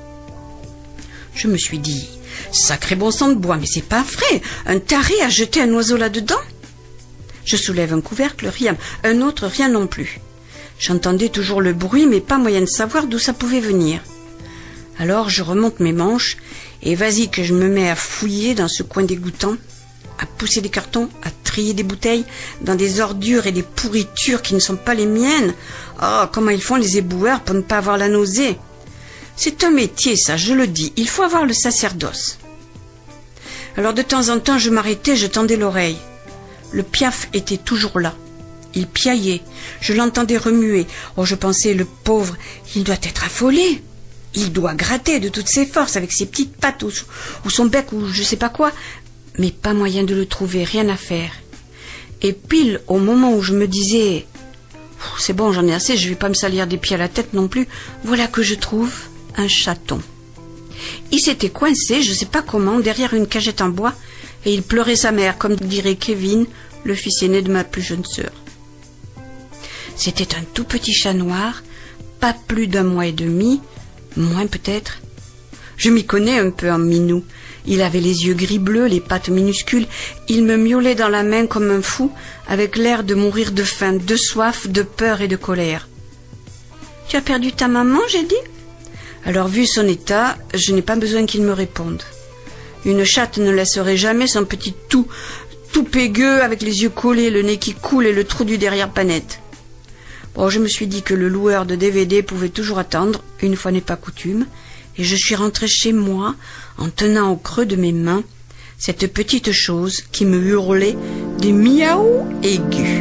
Je me suis dit, sacré bon sang de bois, mais c'est pas vrai, un taré a jeté un oiseau là-dedans? Je soulève un couvercle, rien, un autre, rien non plus. J'entendais toujours le bruit, mais pas moyen de savoir d'où ça pouvait venir. Alors je remonte mes manches, et vas-y que je me mets à fouiller dans ce coin dégoûtant, à pousser des cartons, à trier des bouteilles, dans des ordures et des pourritures qui ne sont pas les miennes. Oh, comment ils font les éboueurs pour ne pas avoir la nausée. C'est un métier, ça, je le dis, il faut avoir le sacerdoce. Alors de temps en temps, je m'arrêtais, je tendais l'oreille. Le piaf était toujours là. Il piaillait. Je l'entendais remuer. Oh, je pensais, le pauvre, il doit être affolé. Il doit gratter de toutes ses forces avec ses petites pattes ou, ou son bec ou je sais pas quoi. Mais pas moyen de le trouver, rien à faire. Et pile au moment où je me disais, c'est bon, j'en ai assez, je vais pas me salir des pieds à la tête non plus, voilà que je trouve un chaton. Il s'était coincé, je sais pas comment, derrière une cagette en bois, et il pleurait sa mère, comme dirait Kevin, le fils aîné de ma plus jeune sœur. C'était un tout petit chat noir, pas plus d'un mois et demi, moins peut-être. Je m'y connais un peu en minou. Il avait les yeux gris-bleus, les pattes minuscules. Il me miaulait dans la main comme un fou, avec l'air de mourir de faim, de soif, de peur et de colère. « Tu as perdu ta maman, j'ai dit ?» Alors, vu son état, je n'ai pas besoin qu'il me réponde. Une chatte ne laisserait jamais son petit tout, tout pégueux, avec les yeux collés, le nez qui coule et le trou du derrière-panette. Bon, je me suis dit que le loueur de D V D pouvait toujours attendre, une fois n'est pas coutume, et je suis rentrée chez moi en tenant au creux de mes mains cette petite chose qui me hurlait des miaou aigus.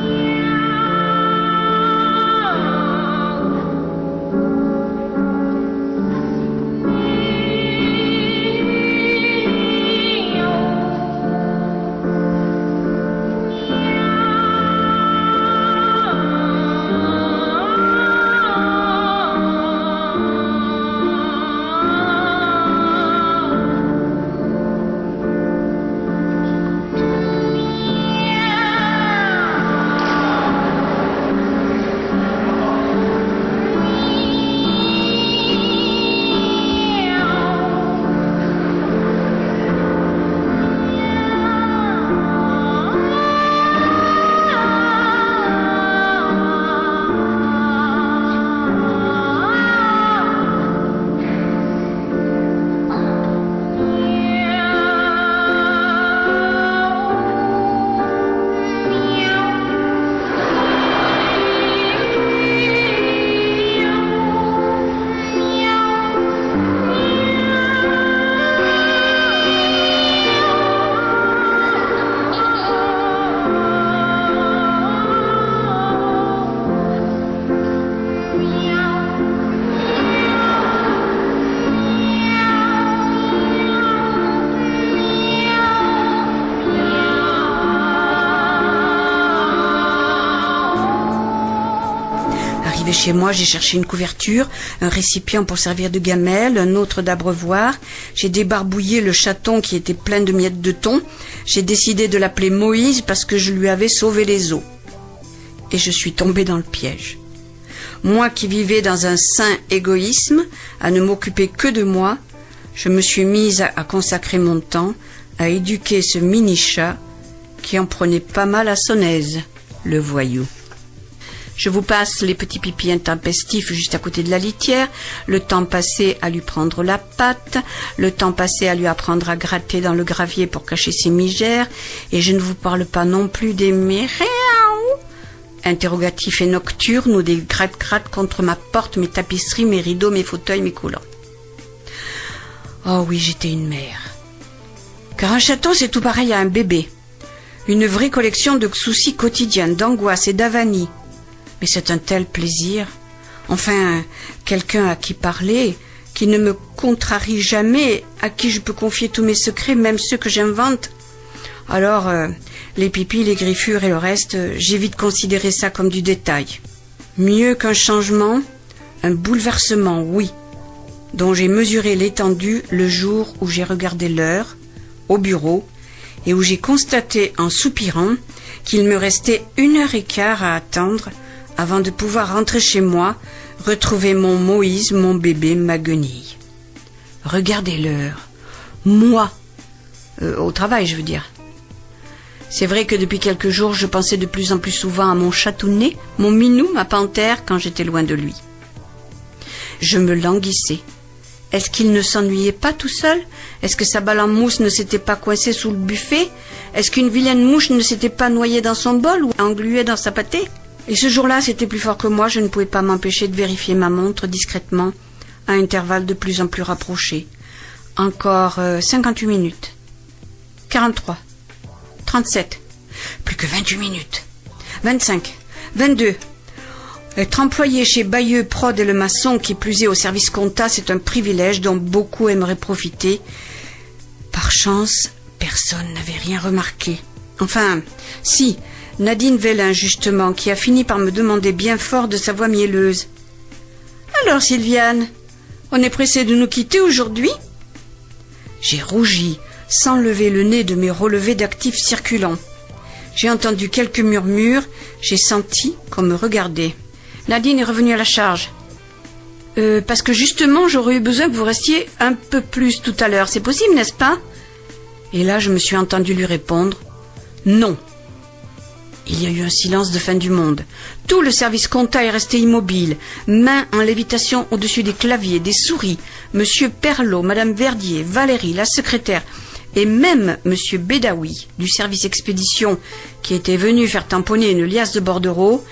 Chez moi, j'ai cherché une couverture, un récipient pour servir de gamelle, un autre d'abreuvoir. J'ai débarbouillé le chaton qui était plein de miettes de thon. J'ai décidé de l'appeler Moïse parce que je lui avais sauvé les os. Et je suis tombée dans le piège. Moi qui vivais dans un saint égoïsme, à ne m'occuper que de moi, je me suis mise à, à consacrer mon temps à éduquer ce mini-chat qui en prenait pas mal à son aise, le voyou. Je vous passe les petits pipis intempestifs juste à côté de la litière, le temps passé à lui prendre la patte, le temps passé à lui apprendre à gratter dans le gravier pour cacher ses migères, et je ne vous parle pas non plus des miaou interrogatifs et nocturnes ou des gratte-gratte contre ma porte, mes tapisseries, mes rideaux, mes fauteuils, mes coulants. Oh oui, j'étais une mère. Car un chaton, c'est tout pareil à un bébé. Une vraie collection de soucis quotidiens, d'angoisses et d'avanies. Mais c'est un tel plaisir. Enfin, quelqu'un à qui parler, qui ne me contrarie jamais, à qui je peux confier tous mes secrets, même ceux que j'invente. Alors, euh, les pipis, les griffures et le reste, j'ai vite considéré ça comme du détail. Mieux qu'un changement, un bouleversement, oui, dont j'ai mesuré l'étendue le jour où j'ai regardé l'heure, au bureau, et où j'ai constaté, en soupirant, qu'il me restait une heure et quart à attendre avant de pouvoir rentrer chez moi, retrouver mon Moïse, mon bébé, ma guenille. Regardez l'heure. Moi. Euh, au travail, je veux dire. C'est vrai que depuis quelques jours, je pensais de plus en plus souvent à mon chatounet, mon minou, ma panthère, quand j'étais loin de lui. Je me languissais. Est-ce qu'il ne s'ennuyait pas tout seul? Est-ce que sa balle en mousse ne s'était pas coincée sous le buffet? Est-ce qu'une vilaine mouche ne s'était pas noyée dans son bol ou engluée dans sa pâtée? Et ce jour-là, c'était plus fort que moi, je ne pouvais pas m'empêcher de vérifier ma montre discrètement, à intervalles de plus en plus rapprochés. Encore euh, cinquante-huit minutes. quarante-trois. trente-sept. Plus que vingt-huit minutes. vingt-cinq. vingt-deux. Être employé chez Bayeux, Prod et le maçon, qui plus est au service compta, c'est un privilège dont beaucoup aimeraient profiter. Par chance, personne n'avait rien remarqué. Enfin, si... Nadine Vélin, justement, qui a fini par me demander bien fort de sa voix mielleuse. « Alors, Sylviane, on est pressé de nous quitter aujourd'hui ?» J'ai rougi, sans lever le nez de mes relevés d'actifs circulants. J'ai entendu quelques murmures, j'ai senti qu'on me regardait. Nadine est revenue à la charge. Euh, parce que justement, j'aurais eu besoin que vous restiez un peu plus tout à l'heure. C'est possible, n'est-ce pas? Et là, je me suis entendu lui répondre « Non ». Il y a eu un silence de fin du monde. Tout le service compta est resté immobile, main en lévitation au-dessus des claviers, des souris. Monsieur Perlot, Madame Verdier, Valérie, la secrétaire, et même Monsieur Bédaoui, du service expédition, qui était venu faire tamponner une liasse de bordereaux,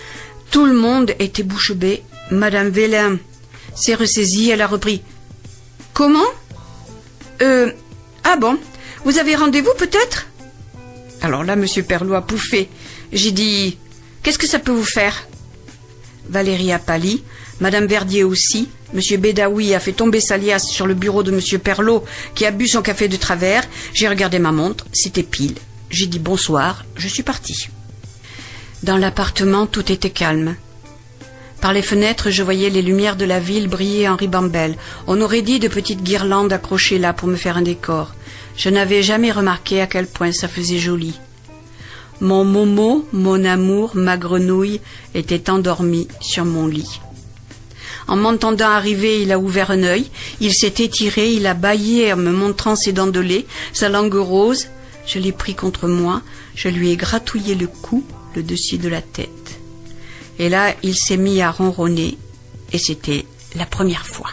Tout le monde était bouche bée. Madame Vélin s'est ressaisie, elle a repris. Comment? Euh... Ah bon? Vous avez rendez-vous peut-être? Alors là, Monsieur Perlot a pouffé. J'ai dit, qu'est-ce que ça peut vous faire? Valérie a pâli, Madame Verdier aussi. Monsieur Bédaoui a fait tomber sa liasse sur le bureau de Monsieur Perlot, qui a bu son café de travers. J'ai regardé ma montre, c'était pile. J'ai dit bonsoir, je suis partie. Dans l'appartement, tout était calme. Par les fenêtres, je voyais les lumières de la ville briller en ribambelle. On aurait dit de petites guirlandes accrochées là pour me faire un décor. Je n'avais jamais remarqué à quel point ça faisait joli. Mon Momo, mon amour, ma grenouille, était endormi sur mon lit. En m'entendant arriver, il a ouvert un œil, il s'est étiré, il a bâillé en me montrant ses dents de lait, sa langue rose. Je l'ai pris contre moi, je lui ai gratouillé le cou, le dessus de la tête. Et là, il s'est mis à ronronner, et c'était la première fois.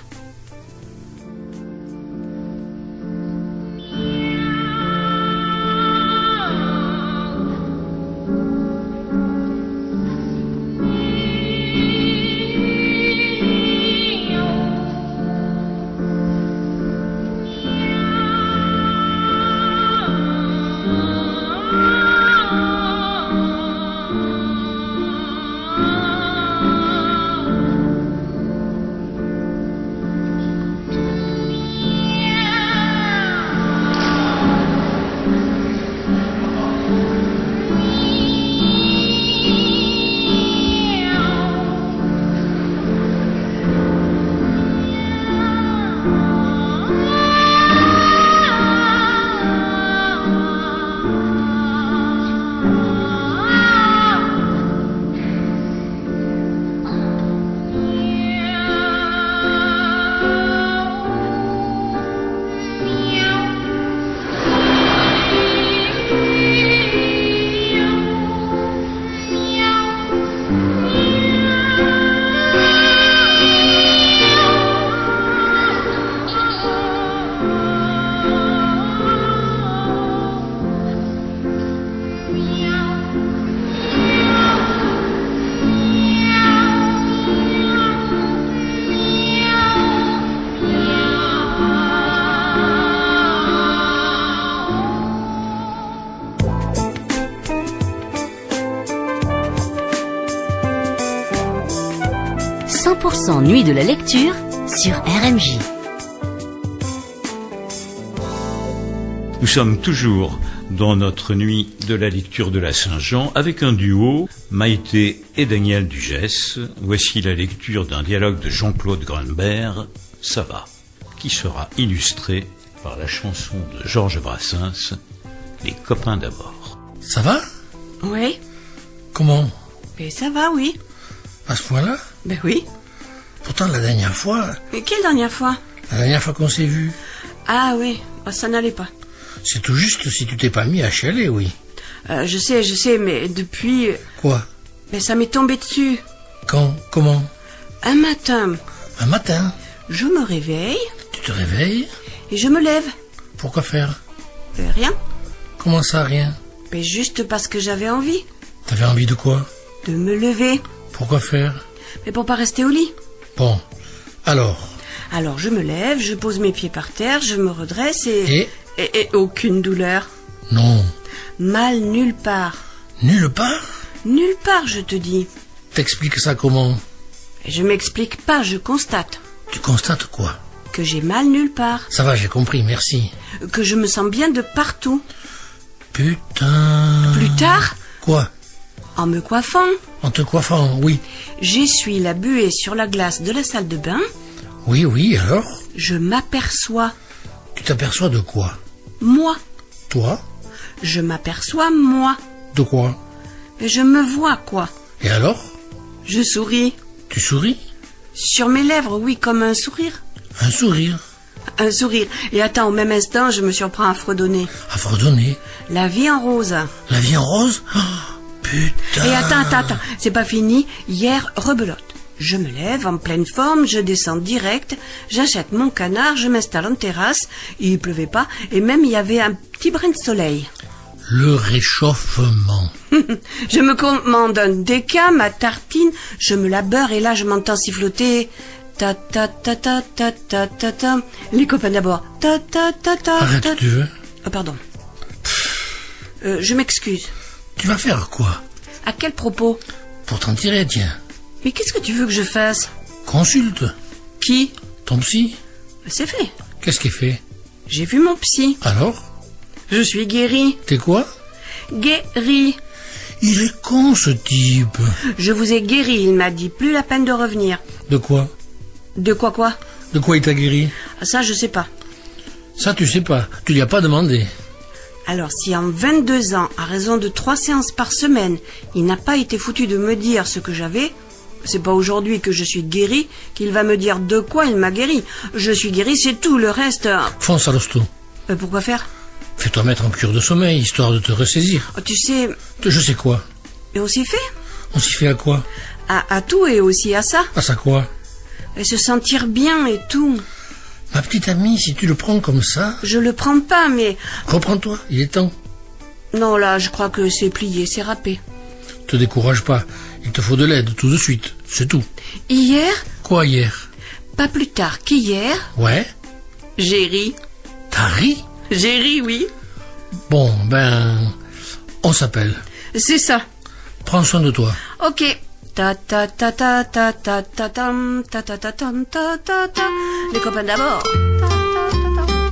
cent pour cent Nuit de la lecture sur R M J. Nous sommes toujours dans notre nuit de la lecture de la Saint-Jean avec un duo, Maïté et Daniel Dugès. Voici la lecture d'un dialogue de Jean-Claude Grunberg, Ça va, qui sera illustré par la chanson de Georges Brassens, Les copains d'abord. Ça va? Oui. Comment? Mais ça va, oui. À ce point-là? Ben oui. Pourtant, la dernière fois... Mais quelle dernière fois? La dernière fois qu'on s'est vu. Ah oui, oh, ça n'allait pas. C'est tout juste si tu t'es pas mis à chialer, oui. Euh, je sais, je sais, mais depuis... Quoi? Mais ça m'est tombé dessus. Quand? Comment? Un matin. Un matin? Je me réveille. Tu te réveilles? Et je me lève. Pourquoi faire? Euh, rien. Comment ça, rien? Mais juste parce que j'avais envie. T'avais envie de quoi? De me lever. Pourquoi faire? Mais pour pas rester au lit. Bon, alors? Alors je me lève, je pose mes pieds par terre, je me redresse et... Et? Et, et aucune douleur. Non. Mal nulle part. Nulle part? Nulle part, je te dis. T'expliques ça comment? Je m'explique pas, je constate. Tu constates quoi? Que j'ai mal nulle part. Ça va, j'ai compris, merci. Que je me sens bien de partout. Putain... Plus tard? Quoi? En me coiffant. En te coiffant, oui. J'essuie la buée sur la glace de la salle de bain. Oui, oui, alors? Je m'aperçois. Tu t'aperçois de quoi? Moi. Toi? Je m'aperçois, moi. De quoi? Je me vois, quoi. Et alors? Je souris. Tu souris? Sur mes lèvres, oui, comme un sourire. Un sourire? Un sourire. Et attends, au même instant, je me surprends à fredonner. À fredonner? La vie en rose. La vie en rose? Oh, putain! Et attends, attends, attends, c'est pas fini. Hier, rebelote. Je me lève en pleine forme, je descends direct, j'achète mon canard, je m'installe en terrasse, il pleuvait pas, et même il y avait un petit brin de soleil. Le réchauffement. Je me commande un déca, ma tartine, je me la beurre et là je m'entends siffloter. Ta ta ta ta ta ta ta ta. Les copains d'abord. Ta ta ta ta. Arrête, ta. tu veux? Oh, pardon. Euh, je m'excuse. Tu vas faire quoi? À quel propos? Pour t'en tirer, tiens. Mais qu'est-ce que tu veux que je fasse? Consulte. Qui? Ton psy. C'est fait. Qu'est-ce qu'il fait? J'ai vu mon psy. Alors? Je suis guéri. T'es quoi? Guéri. Il est con, ce type. Je vous ai guéri, il m'a dit. Plus la peine de revenir. De quoi? De quoi quoi? De quoi il t'a guéri? Ah, ça, je sais pas. Ça, tu sais pas. Tu lui as pas demandé. Alors, si en vingt-deux ans, à raison de trois séances par semaine, il n'a pas été foutu de me dire ce que j'avais, c'est pas aujourd'hui que je suis guéri qu'il va me dire de quoi il m'a guéri. Je suis guéri, c'est tout. Le reste... euh, Fonce à l'hosto. euh, pourquoi faire? Fais-toi mettre en cure de sommeil, histoire de te ressaisir. Oh, tu sais... Je sais quoi? Et on s'y fait? On s'y fait à quoi? À, à tout et aussi à ça. À ça quoi? Et se sentir bien et tout. Ma petite amie, si tu le prends comme ça... Je le prends pas, mais... Reprends-toi, il est temps. Non, là, je crois que c'est plié, c'est râpé. Te décourage pas, il te faut de l'aide tout de suite, c'est tout. Hier, Quoi hier? pas plus tard qu'hier, Ouais? j'ai ri. T'as ri? J'ai ri, oui. Bon, ben... On s'appelle. C'est ça. Prends soin de toi. Ok. Ta ta ta ta ta ta ta tam, ta ta ta tam, ta ta ta. Les copains d'abord. Ta, ta, ta, ta.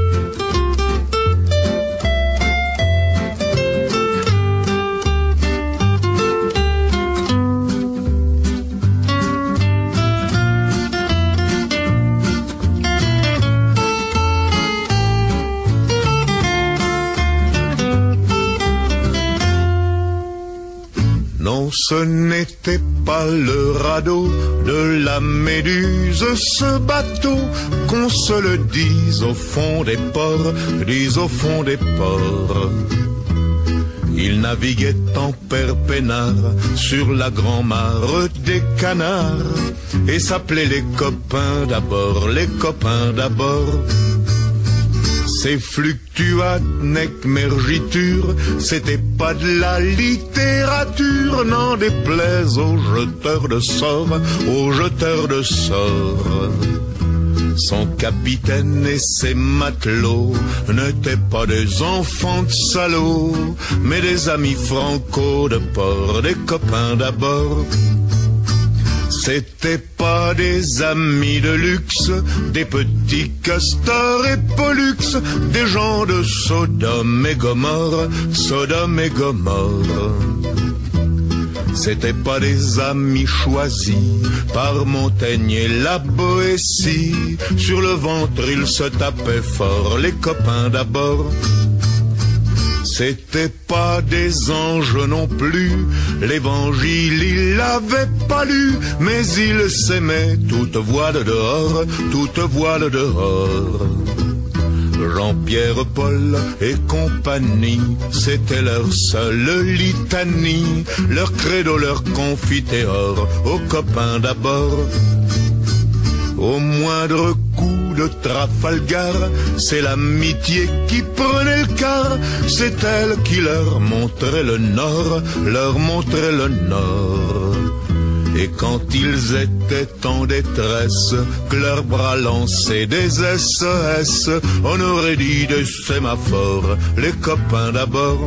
Non, ce n'était pas le radeau de la Méduse, ce bateau, qu'on se le dise au fond des ports, dise au fond des ports. Il naviguait en père peinard sur la grand-mare des canards et s'appelait les copains d'abord, les copains d'abord. Ces fluctuates nec mergiture, c'était pas de la littérature, n'en déplaise aux jeteurs de sorts, aux jeteurs de sorts. Son capitaine et ses matelots n'étaient pas des enfants de salauds, mais des amis franco de port, des copains d'abord. C'étaient pas des amis de luxe, des petits castors et pollux, des gens de Sodome et Gomorre, Sodome et Gomorre. C'étaient pas des amis choisis par Montaigne et la Boétie, sur le ventre ils se tapaient fort, les copains d'abord. C'étaient pas des anges non plus, l'évangile il l'avait pas lu, mais il s'aimait toute voile dehors, toute voile dehors. Jean-Pierre, Paul et compagnie, c'était leur seule litanie, leur credo, leur confiteor, aux copains d'abord. Au moindre coup de Trafalgar, c'est l'amitié qui prenait le quart, c'est elle qui leur montrait le nord, leur montrait le nord. Et quand ils étaient en détresse, que leurs bras lançaient des S O S, on aurait dit des sémaphores, les copains d'abord.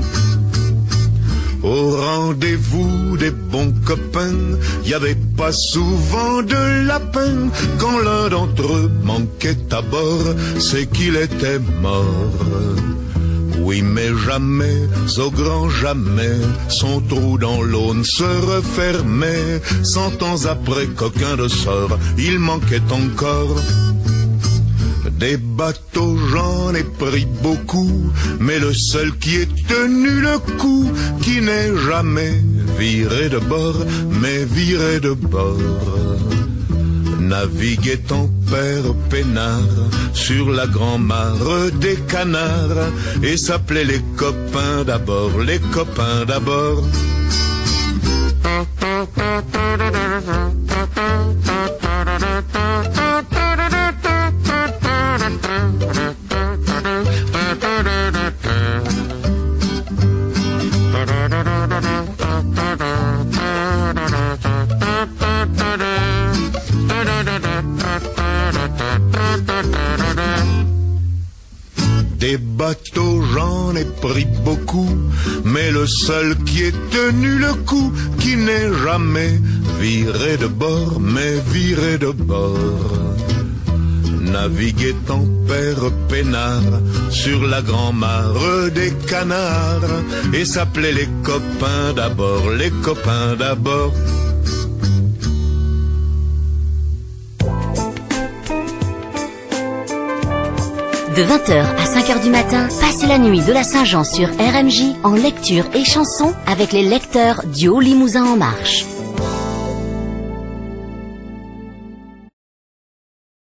Au rendez-vous des bons copains, y avait pas souvent de lapin. Quand l'un d'entre eux manquait à bord, c'est qu'il était mort. Oui, mais jamais, au grand jamais, son trou dans l'eau ne se refermait. Cent ans après qu'aucun de sort, il manquait encore. Des bateaux, j'en ai pris beaucoup, mais le seul qui ait tenu le coup, qui n'est jamais viré de bord, mais viré de bord, naviguait en père peinard sur la grand-mare des canards et s'appelait les copains d'abord, les copains d'abord. Des bateaux j'en ai pris beaucoup, mais le seul qui ait tenu le coup, qui n'est jamais viré de bord, mais viré de bord. Naviguait en père peinard sur la grand-mare des canards, et s'appelait les copains d'abord, les copains d'abord. De vingt heures à cinq heures du matin, passez la nuit de la Saint-Jean sur R M J en lecture et chanson avec les lecteurs du Haut Limousin en marche.